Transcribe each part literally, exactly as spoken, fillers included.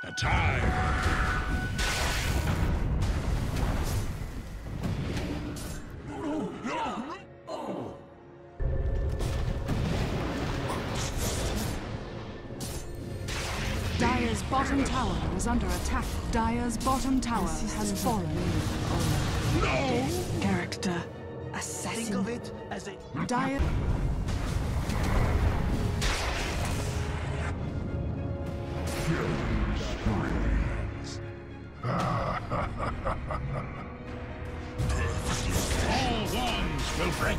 The time! Dire's bottom tower is under attack. Dire's bottom tower has fallen. No! Character assassin. Think of it as a Dire. All wands will break!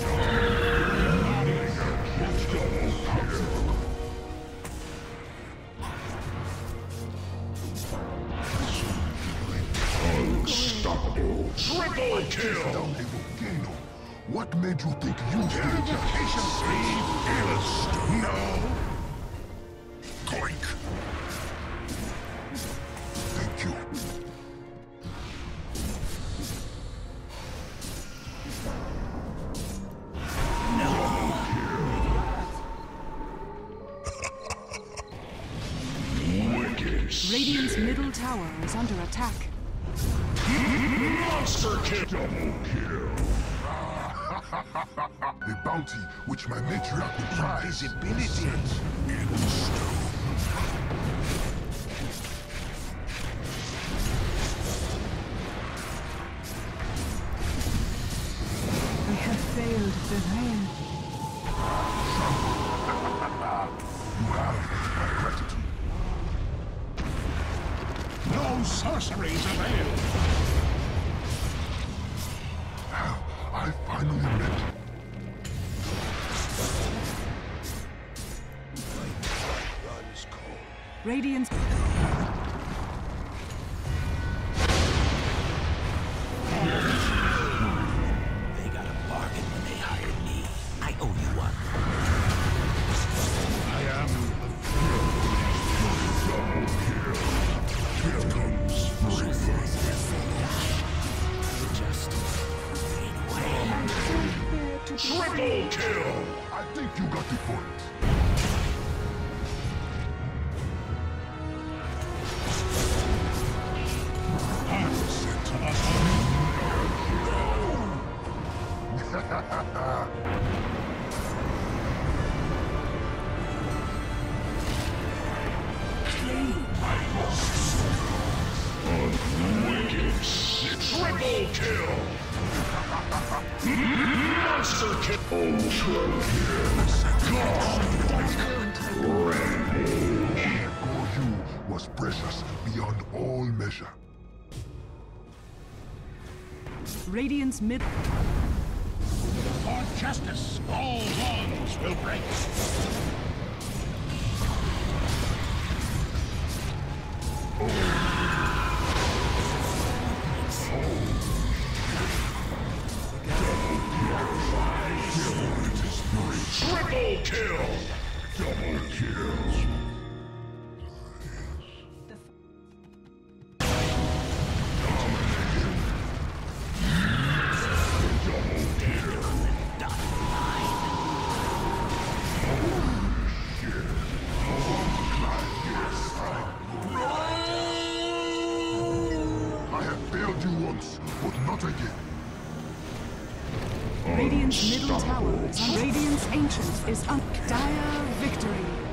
Unstoppable. Triple kill! Down a volcano. What made you think you could Purification sleeve illust. No! Goink. Thank you. Radiant's middle tower is under attack. Monster kill! Double kill. The bounty which my matriarch would prize. invisibility. In stone. I have failed the rain. You have my gratitude. No sorceries avail! Now, I finally met. Radiant's They got a bargain when they hired me. I owe you one. I am Here comes spring. Just fade away. triple kill! I think you got the point. I'm sent to us. Wicked six. Triple kill! Monster kill! Ultra kill! Rampage! Goryu was precious beyond all measure. Radiant's mid. For justice, all wands will break. Triple kill! Double kills. I have failed you once, but not again. Radiant's middle tower is under. Radiant's ancient is under. Dire victory.